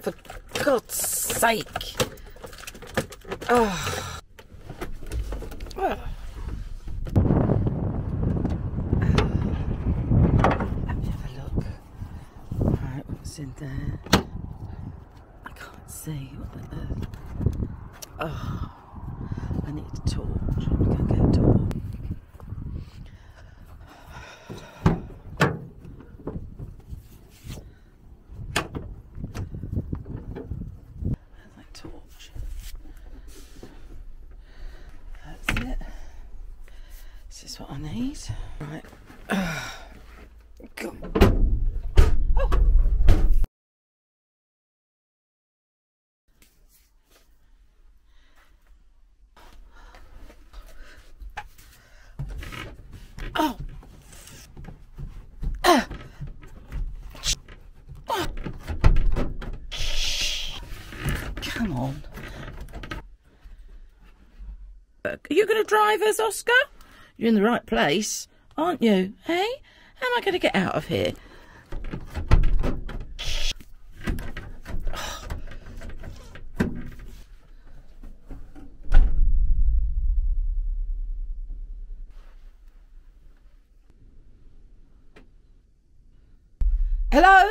for God's sake. Oh. Oh. Let me have a look. Right, what's in there? I can't see what the earth. Oh, I need a torch. I'm going to get a torch. There's my torch. That's it. This is what I need. Right. Go. Oh. Oh. Come on. Are you going to drive us, Oscar? You're in the right place, aren't you? Hey? How am I going to get out of here? Hello?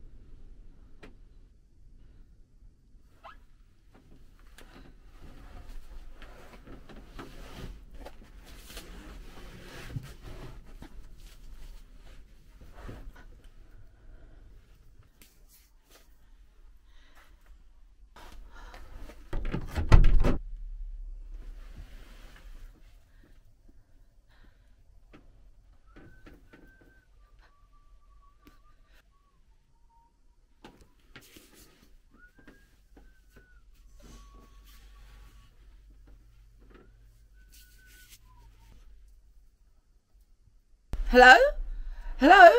Hello? Hello?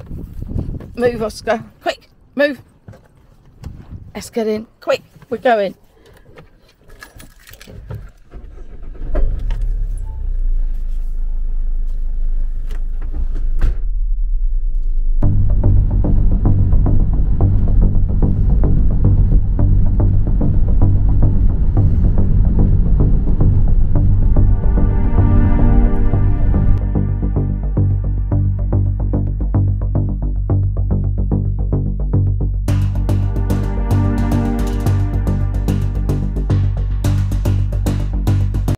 Move, Oscar. Quick, move. Let's get in. Quick, we're going.